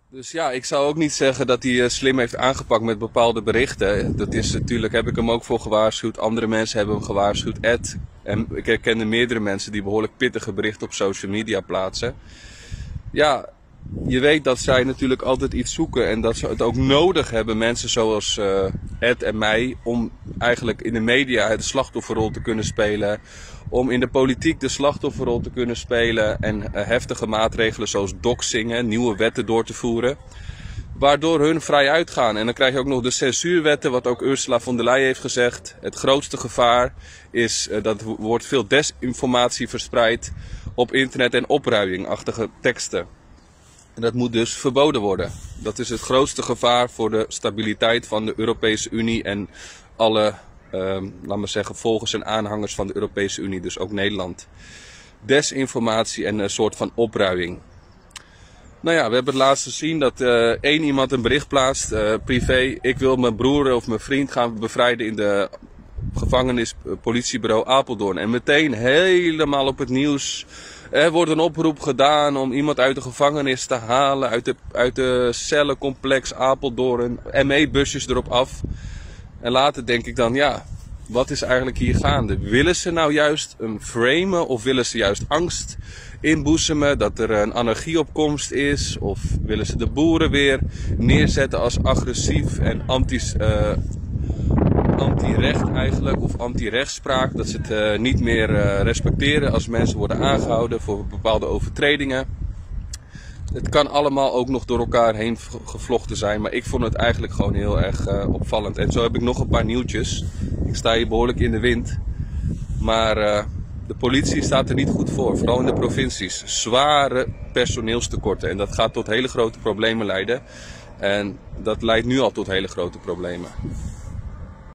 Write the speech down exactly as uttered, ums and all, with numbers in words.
Dus ja, ik zou ook niet zeggen dat hij uh, slim heeft aangepakt met bepaalde berichten. Dat is natuurlijk, heb ik hem ook voor gewaarschuwd. Andere mensen hebben hem gewaarschuwd. Ed, en ik herkende meerdere mensen die behoorlijk pittige berichten op social media plaatsen. Ja, je weet dat zij natuurlijk altijd iets zoeken en dat ze het ook nodig hebben, mensen zoals uh, Ed en mij, om eigenlijk in de media de slachtofferrol te kunnen spelen. Om in de politiek de slachtofferrol te kunnen spelen en uh, heftige maatregelen zoals doxingen, nieuwe wetten door te voeren. Waardoor hun vrij uitgaan. En dan krijg je ook nog de censuurwetten, wat ook Ursula von der Leyen heeft gezegd. Het grootste gevaar is uh, dat er wordt veel desinformatie verspreid op internet en opruiingachtige teksten. En dat moet dus verboden worden. Dat is het grootste gevaar voor de stabiliteit van de Europese Unie en alle, uh, laat maar zeggen, volgers en aanhangers van de Europese Unie, dus ook Nederland. Desinformatie en een soort van opruiing. Nou ja, we hebben het laatst gezien dat uh, één iemand een bericht plaatst, uh, privé. Ik wil mijn broer of mijn vriend gaan bevrijden in de gevangenis, politiebureau Apeldoorn. En meteen helemaal op het nieuws. Er wordt een oproep gedaan om iemand uit de gevangenis te halen, uit de, uit de cellencomplex Apeldoorn. M E-busjes erop af. En later denk ik dan, ja, wat is eigenlijk hier gaande? Willen ze nou juist een framen of willen ze juist angst inboezemen dat er een anarchieopkomst is? Of willen ze de boeren weer neerzetten als agressief en anti, uh, anti-recht eigenlijk, of anti-rechtspraak? Dat ze het uh, niet meer uh, respecteren als mensen worden aangehouden voor bepaalde overtredingen. Het kan allemaal ook nog door elkaar heen gevlochten zijn, maar ik vond het eigenlijk gewoon heel erg uh, opvallend. En zo heb ik nog een paar nieuwtjes. Ik sta hier behoorlijk in de wind, maar uh, de politie staat er niet goed voor, vooral in de provincies. Zware personeelstekorten en dat gaat tot hele grote problemen leiden. En dat leidt nu al tot hele grote problemen.